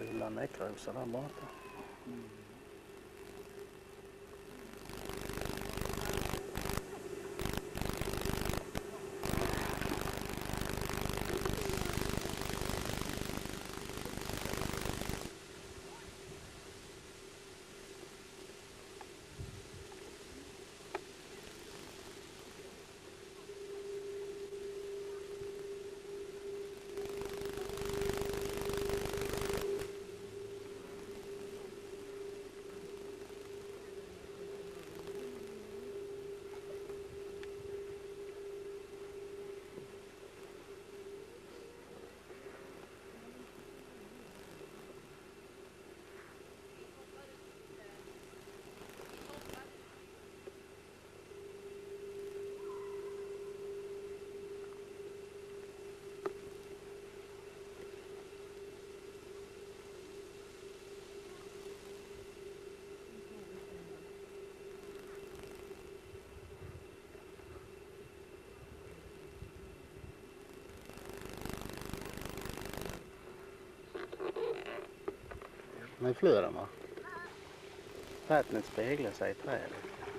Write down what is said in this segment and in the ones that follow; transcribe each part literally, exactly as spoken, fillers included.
lilla näckrosor där borta. Mm. Nu flyr de, va? Vattnet speglar sig i trädet.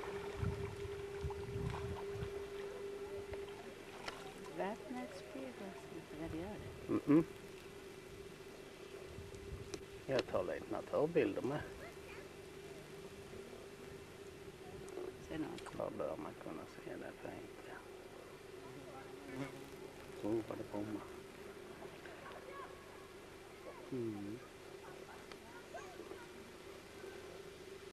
Vattnet speglar sig. Ja, det gör det. Mm -mm. Jag tar lite naturbilder med. Sen har han Då bör man kunna se det fint. Ja. Så var det bomma. Mm.